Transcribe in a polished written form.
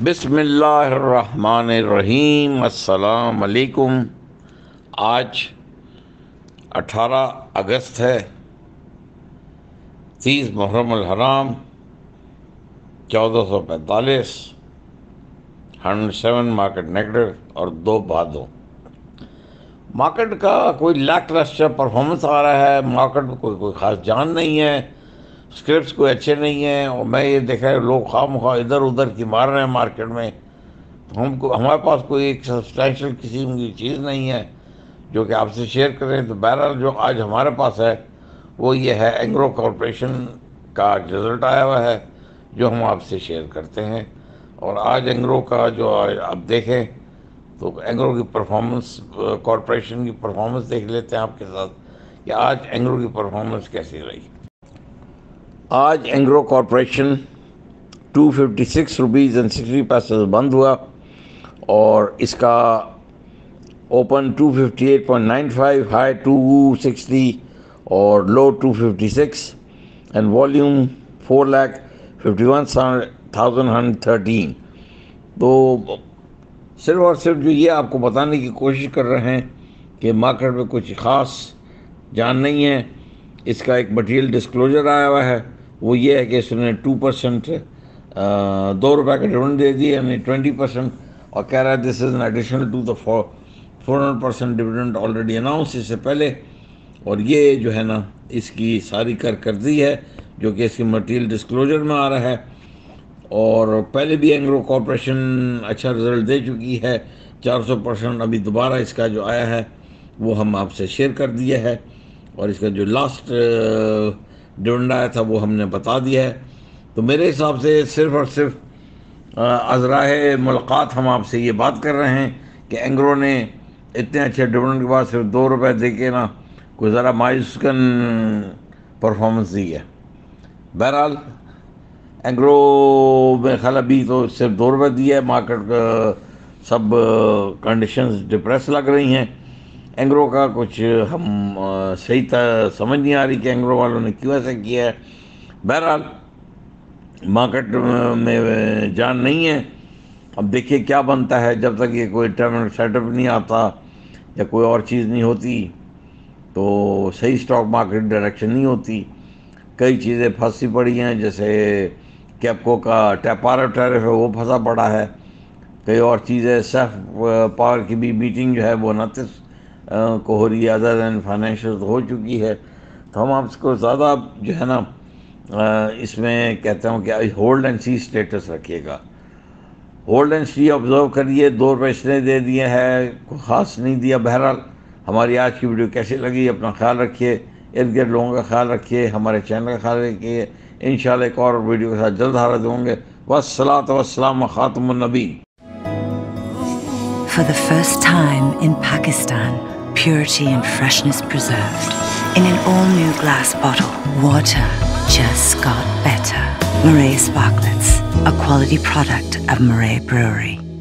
बिस्मिल्लाहिर्रहमानिर्रहीम। अस्सलाम अलैकुम। आज 18 अगस्त है, 30 मुहर्रम अल हराम 1445, 107 मार्केट नेगेटिव और 2 भादों। मार्केट का कोई लैकलस्टर परफॉर्मेंस आ रहा है। मार्केट में कोई ख़ास जान नहीं है, स्क्रिप्ट्स कोई अच्छे नहीं हैं और मैं ये देख रहा हूँ लोग खामखा इधर उधर की मार रहे हैं मार्केट में। तो हमारे पास कोई एक सब्सटैंशियल किस्म की चीज़ नहीं है जो कि आपसे शेयर करें। तो बहरहाल जो आज हमारे पास है वो ये है, एंग्रो कॉरपोरेशन का रिज़ल्ट आया हुआ है जो हम आपसे शेयर करते हैं। और आज एंग्रो का जो आप देखें तो एंग्रो की परफॉर्मेंस, कॉरपोरेशन की परफॉर्मेंस देख लेते हैं आपके साथ कि आज एंग्रो की परफॉर्मेंस कैसी रही। आज एंग्रो कॉरपोरेशन 256 रुपीज़ एंड 60 पैसे बंद हुआ और इसका ओपन 258.95, हाई 260 और लो 256 एंड वॉल्यूम 4,51,113। तो सिर्फ और सिर्फ जो ये आपको बताने की कोशिश कर रहे हैं कि मार्केट में कुछ ख़ास जान नहीं है। इसका एक मटेरियल डिस्क्लोजर आया हुआ है, वो ये है कि इसने 2% ₹2 का डिविडेंड दे दिए, यानी 20%, और कह रहा है this is an additional to the 400% dividend already announce इससे पहले। और ये जो है ना इसकी सारी कारकर्दगी है जो कि इसकी मटेरियल डिस्क्लोजर में आ रहा है। और पहले भी एंग्रो कॉरपोरेशन अच्छा रिजल्ट दे चुकी है 400%। अभी दोबारा इसका जो आया है वो हम आपसे शेयर कर दिया है और इसका जो लास्ट डिविडेंड आया था वो हमने बता दिया है। तो मेरे हिसाब से सिर्फ और सिर्फ अज़राए मुलाकात हम आपसे ये बात कर रहे हैं कि एंग्रो ने इतने अच्छे डिविडेंड के बाद सिर्फ ₹2 दे के ना कोई ज़रा मायूसकन परफॉर्मेंस दी है। बहरहाल एंग्रो में ख्याल अभी तो सिर्फ ₹2 दिया है। मार्केट का सब कंडीशंस डिप्रेस लग रही हैं। एंग्रो का कुछ हम सही समझ नहीं आ रही कि एंग्रो वालों ने क्यों ऐसा किया है। बहरहाल मार्केट में जान नहीं है। अब देखिए क्या बनता है। जब तक ये कोई टर्मिनल सेटअप नहीं आता या कोई और चीज़ नहीं होती तो सही स्टॉक मार्केट डायरेक्शन नहीं होती। कई चीज़ें फंसी पड़ी हैं, जैसे कैपको का टैरिफ है वो फंसा पड़ा है। कई और चीज़ें, सेफ पावर की भी मीटिंग जो है वो 29 को हो रही है, अदर दैन फाइनेंशियल हो चुकी है। तो हम आपको ज़्यादा जो है ना इसमें कहता हूँ कि होल्ड एंड सी स्टेटस रखिएगा। होल्ड एंड सी ऑब्जर्व करिए। ₹2 इसने दे दिए हैं, कोई ख़ास नहीं दिया। बहरहाल हमारी आज की वीडियो कैसी लगी, अपना ख्याल रखिए, इर्द गिर्द लोगों का ख्याल रखिए, हमारे चैनल का ख्याल रखिए। इंशाल्लाह एक और वीडियो के साथ जल्द हाजिर होंगे। वस्सलातु वस्सलाम खातमुन नबी। For the first time in Pakistan, purity and freshness preserved. In an all-new glass bottle, water just got better. Murray Sparklets, a quality product of Murray Brewery.